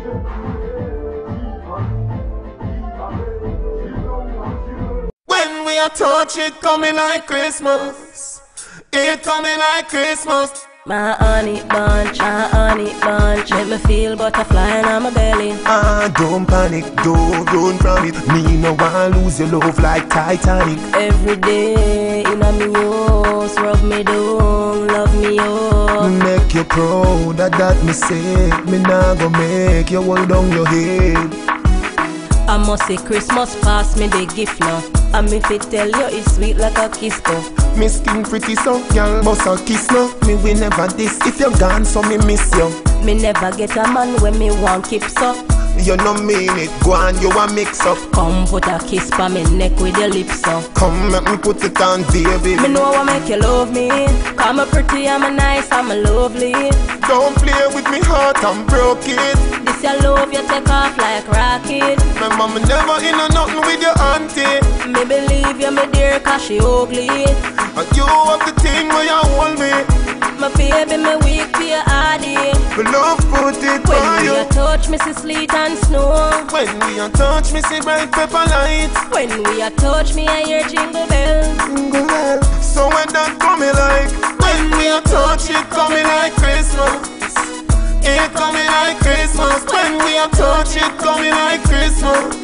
When we are touch it coming like Christmas. It coming like Christmas. My honey bunch, make me feel butterfly in my belly. Don't panic, don't run from it. Me no want lose your love like Titanic. Every day in a me house, rub me down, love me up. Make you proud that me say. Me nah go make you hold down your head. I must say Christmas pass me the gift now. And me fit tell you it's sweet like a kiss though. Me skin pretty so, y'all bust a kiss no. Me will never this if you're gone so me miss you. Me never get a man when me want keep so. You no mean it, go on you a mix up. Come put a kiss pa me neck with your lips so. Come make me put it on baby. Me know I make you love me. Cause I'm pretty, I'm nice, I'm lovely. Don't play with me heart, I'm broke it. This your love you take off like rocket. My mama never in a nothing with your auntie. Me believe you me dear cause she ugly. And you have the thing where you hold me. My baby me weak for your hardy. But love put it when on you. When you touch me see sleet and snow. When we a touch me see bright pepper lights. When we a touch me I hear jingle bells. Jingle bells. So when that coming like. When we a touch it coming like Christmas. It coming like Christmas. When we a touch it coming like Christmas.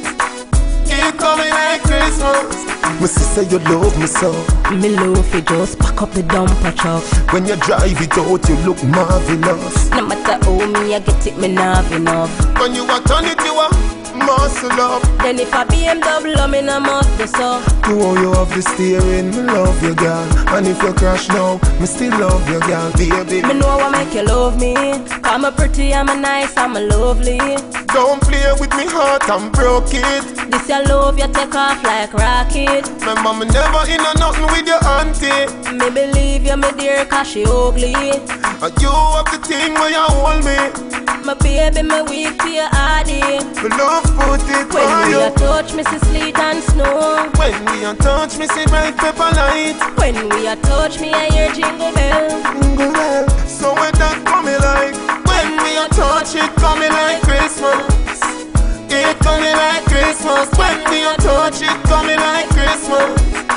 It coming like Christmas. My sister, you love me so. Me love you just pack up the dumper truck. When you drive it out, you look marvelous. No matter how me I get it, me not have enough. When you a turn it, you a muscle up. Then if I BMW, me no must do so. You how you have the steering, me love you, girl. And if you crash now, me still love you, girl, baby. Me know I make you love me. Cause I'm pretty, I'm nice, I'm lovely. Don't play with me heart, I'm broke it. This your love you take off like rocket. My mama never in a nothing with your auntie. Me believe you me dear cause she ugly. And you have the thing where you hold me. My baby me weak to your hardy. But love put it when on we you. a touch me see sleet and snow. When we a touch me see bright pepper lights. When we a touch me I hear jingle bells. Jingle bells. So when that coming like. When we a touch it coming like Christmas. It coming like Christmas. When we a touch it coming like Christmas.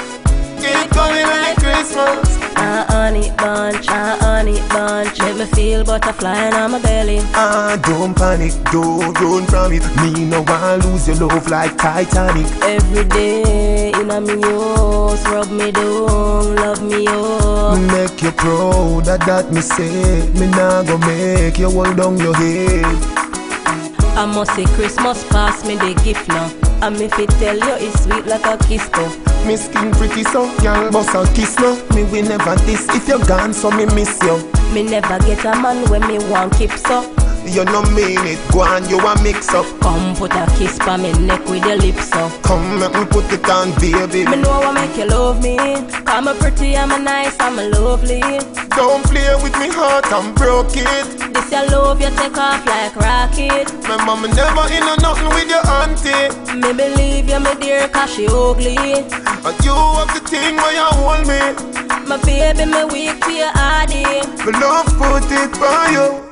It coming like Christmas. Honey bunch, make me feel butterfly in my belly. Don't panic, don't run from it. Me no want lose your love like Titanic. Every day in a me house, rub me down, love me up. Make you proud that me say. Me nah go make you hold down your head. I must say Christmas pass me the gift now. And me fit tell you it's sweet like a kiss though. Me skin pretty so, y'all bust a kiss no. Me will never this if you're gone so me miss you. Me never get a man when me want keep so. You no mean it, go on you a mix up. Come put a kiss pa me neck with your lips so. Come make me put it on baby. Me know I make you love me. Cause I'm pretty, I'm nice, I'm lovely. Don't play with me heart, I'm broke it. This your love you take off like rocket. My mama never in a nothing with your auntie. Me believe you me dear cause she ugly. And you have the thing where you hold me. My baby me weak for your hardy. But love put it by you.